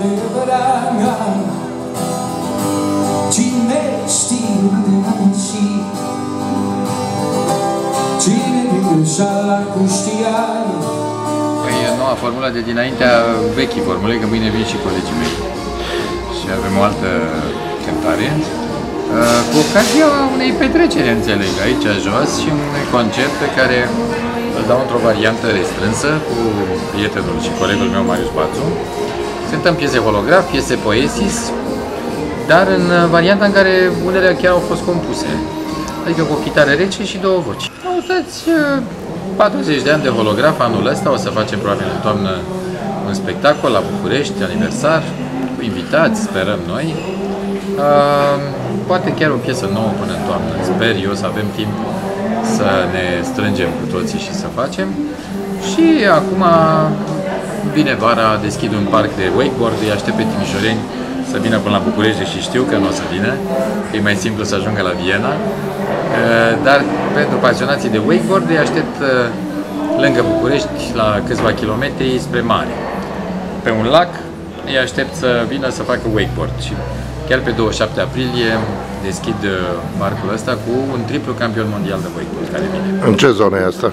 Cine știe unde am ieșit, cine din greșeala cu știai. Păi e noua formulă de dinaintea vechii formule, că mâine vin și colegii mei. Și avem o altă cântare, cu ocazia unei petreceri, înțeleg, aici jos, și un concert pe care îl dau într-o variantă restrânsă cu prietenul și colegul meu, Marius Bațu. Cântăm piese holograf, piese poesis, dar în varianta în care unele chiar au fost compuse. Adică cu o chitară rece și două voci. Uitați, 40 de ani de holograf anul ăsta, o să facem probabil în toamnă un spectacol la București, aniversar, cu invitați, sperăm noi. Poate chiar o piesă nouă până în toamnă. Sper eu să avem timp să ne strângem cu toții și să facem. Și acum vine vara, deschid un parc de wakeboard, îi aștept pe timișoreni să vină până la București și știu că nu o să vină, e mai simplu să ajungă la Viena. Dar pentru pasionații de wakeboard îi aștept lângă București, la câțiva kilometri spre mare. Pe un lac îi aștept să vină să facă wakeboard și chiar pe 27 aprilie deschid parcul ăsta cu un triplu campion mondial de wakeboard care vine. În ce zonă e asta?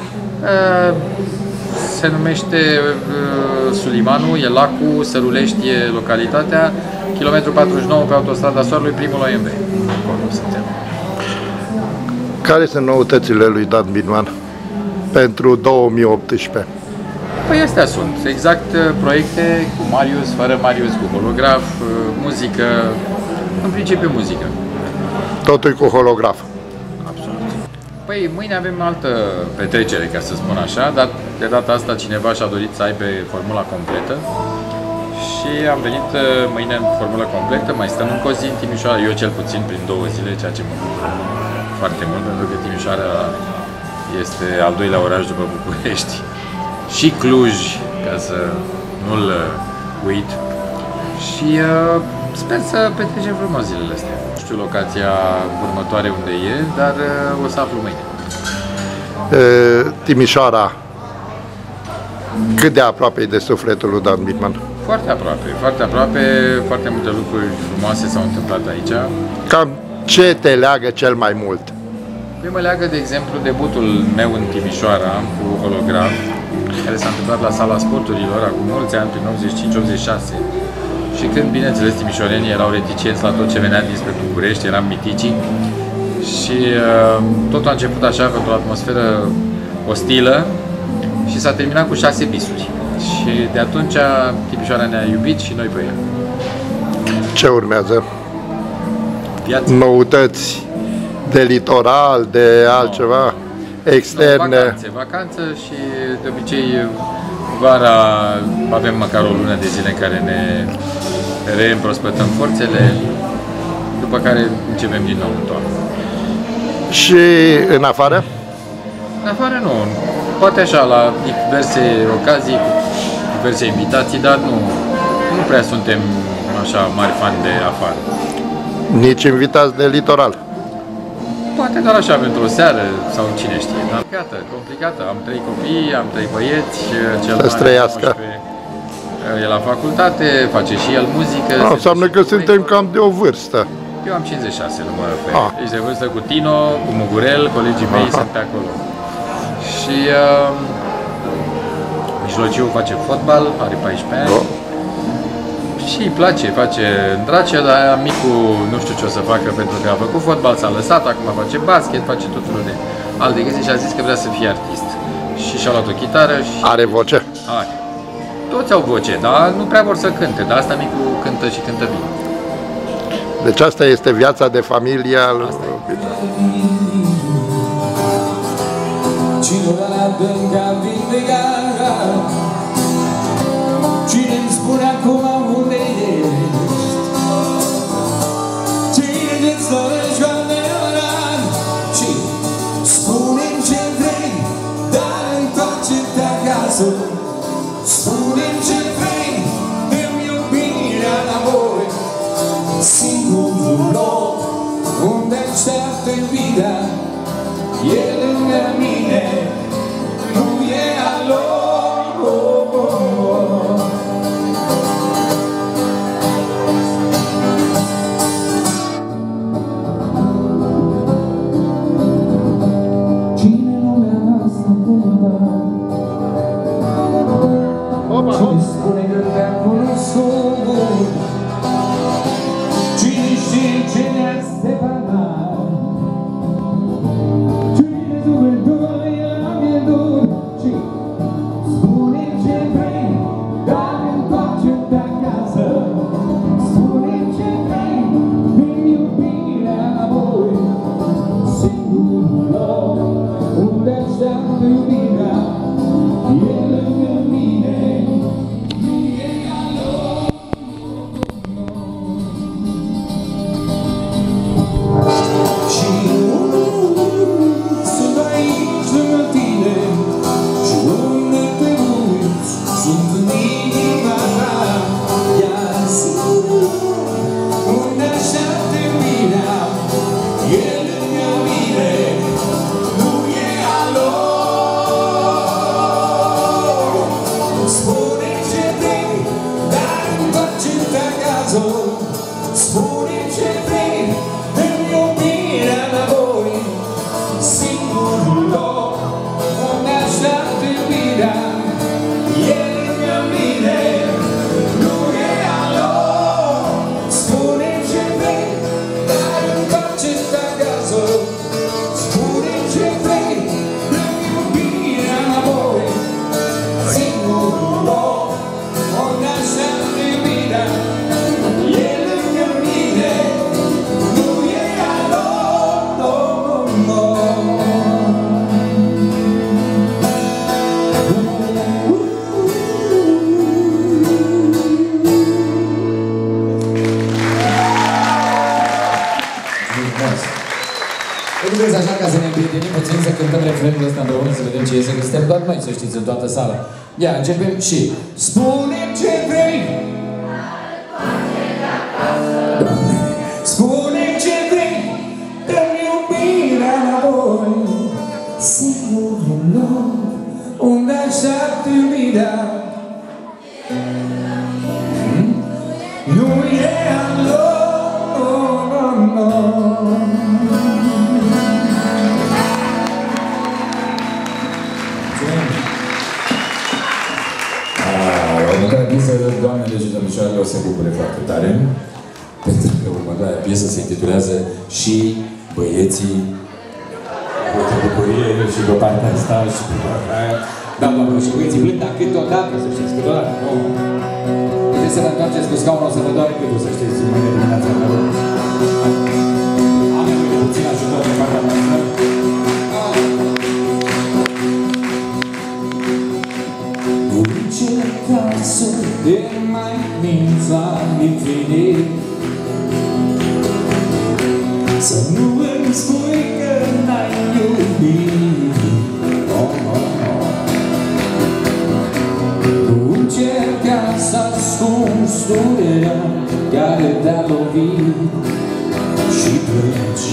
Se numește Sulimanu, e lacul, Sărulești e localitatea, kilometru 49 pe autostrada Soarelui, primul OMV. Acolo suntem. Care sunt noutățile lui Dan Binman pentru 2018? Păi astea sunt, exact proiecte cu Marius, fără Marius, cu holograf, muzică, în principiu muzică. Totul cu holograf. Absolut. Păi mâine avem altă petrecere, ca să spun așa, dar de data asta cineva și-a dorit să aibă formula completă și am venit mâine în formula completă, mai stăm încă o zi în Timișoara, eu cel puțin prin 2 zile, ceea ce mă bucur foarte mult, pentru că Timișoara este al doilea oraș după București și Cluj, ca să nu-l uit, și sper să petrecem frumos zilele astea. Nu știu locația următoare unde e, dar o să aflu mâine. Timișoara, cât de aproape e de sufletul lui Dan Binman? Foarte aproape, foarte aproape, foarte multe lucruri frumoase s-au întâmplat aici. Cam ce te leagă cel mai mult? Păi mă leagă, de exemplu, debutul meu în Timișoara cu holograf, care s-a întâmplat la Sala Sporturilor acum mulți ani, prin 85-86. Și când, bineînțeles, timișorenii erau reticenți la tot ce venea dinspre București, eram miticii. Și totul a început așa, pentru o atmosferă ostilă și s-a terminat cu 6 bisuri. Și de atunci Timișoara ne-a iubit și noi pe ea. Ce urmează? Viața. Noutăți de litoral, de altceva, externe? Vacanță și de obicei vara avem măcar o lună de zile în care ne reîmprospătăm forțele, după care începem din nou în toamnă. Și în afară? În afară nu, poate așa, la diverse ocazii, diverse invitații, dar nu prea suntem așa mari fani de afară. Nici invitați de litoral? Poate doar așa pentru o seară sau cine știe. Dar complicată. Am 3 copii, am 3 băieți, cel să străiască. E la facultate, face și el muzică. Înseamnă că suntem cam de o vârstă. Eu am 56, numără pe Ești de vârstă cu Tino, cu Mugurel, colegii mei sunt pe acolo. Și mijlociu face fotbal, are 14 ani. Și îi place, face îndrace, dar micul nu știu ce o să facă, pentru că a făcut fotbal, s-a lăsat, acum face basket, face tot felul de alte chestii și a zis că vrea să fie artist. Și și-a luat o chitară și... Are voce? Are. Toți au voce, dar nu prea vor să cânte, dar asta micul cântă și cântă bine. Deci asta este viața de familie al... Cine-mi spune acum unde ești? Cine-ți dorești cu adevărat? Și spune-mi ce vrei, dar întoarce-te acasă. Spune-mi ce vrei, dă-mi iubirea înapoi. Singurul loc unde așteaptă iubirea e lângă mine, nu e al lor. te-am cunoscut. Cine știe ce ne-a separat? Cine due doi la mie dur? Spune ce vrei, dar întoarce-te acasă. Spune ce vrei, din iubirea înapoi. Singurul loc unde așteaptă iubirea e lângă mine. Și sunt aici lângă tine și unde te uiți sunt în inima ta. Iar singurul unde așteaptă iubirea e lângă mine. Nu e alor. Spune ce vrei, dar întoarce-te acasă. Spune ce vrei, dă-mi iubirea înapoi. Singurul loc unde așteaptă iubirea e lângă mine. Nu e alor. Spune ce vrei, dar întoarce-te acasă. Spune ce vrei, dă-mi iubirea înapoi. Singurul loc unde așteaptă iubirea e lângă mine. Nu e alor, no, no. Vedeți așa ca să ne împrietenim puțin, să cântăm refrenul ăsta împreună, să vedem ce iese, că suntem doar noi, să știți, în toată sala. Ia, începem și... Spune ce vrei, Doamne, spune ce vrei, dă-mi iubirea înapoi. Singurul loc unde așteaptă iubirea nu e alor, no. Următoarea piesă, doamnele și domnișoarele, o să se bucure foarte tare, pentru că următoarea piesă se intitulează Și băieții. Multă bucurie și pe partea asta și pe partea aia. Da, doamnelor și băieții plâng, dar câteodată, să știți, câteodată, nu? Puteți să vă întoarceți cu scaunul, o să vă doare câtul, să știți, mâine dimineața. Am nevoie de puțin ajutor pe partea noastră. Încerca să te mai minți la infinit, să nu îmi spui că n-ai iubit. Oh, oh, oh. Nu încerca să ascunzi durerea care te-a lovit și plângi.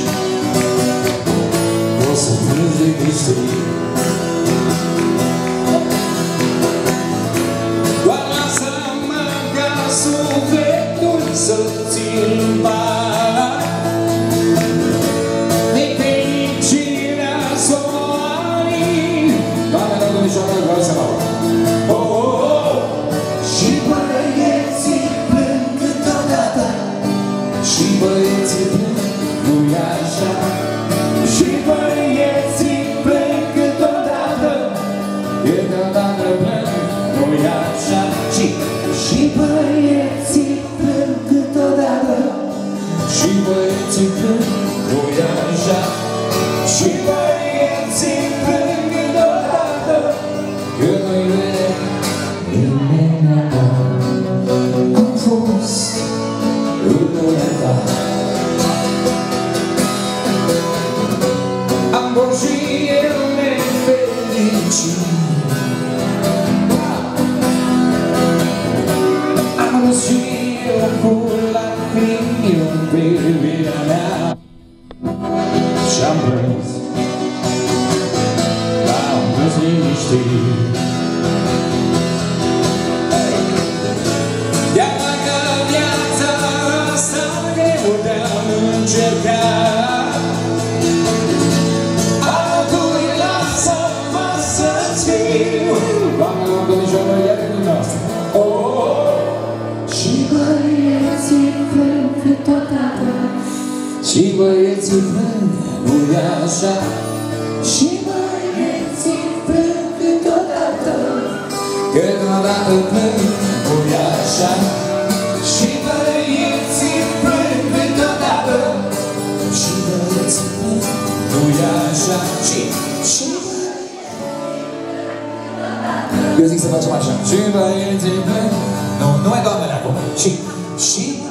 O să plângi de câștig. Sufletul să-ți îmbara de fericirea sorii. Doamnelor, domnișoarelor, vreau să vă Oh, oh, oh. Și băieții plâng câteodată, și băieții plâng, nu-i așa. Și băieții plâng câteodată, câteodată plâng, nu-i așa. Și băieții plâng câteodată, și băieții plâng, nu-i așa. Și băieții plâng câteodată, când nu-i vede nimeni ta. Am fost în lumea ta, am fost și eu nefericit. Și eu cu lacrimi în privirea mea și-am plâns, dar am plâns liniștit. Iar dacă viața asta greu te-am încercat, altul-i lasă-mă să-ți fiu. Doamnelor, domnișoarelor, iar din noastră. Oh, oh, oh. așa. Și băieții plâng câteodată, câteodată plâng, nu-i așa. Și băieții plâng câteodată, și băieții plâng, nu-i așa. Și eu zic să facem așa. Și băieții plâng, nu mai doamnele acum. Și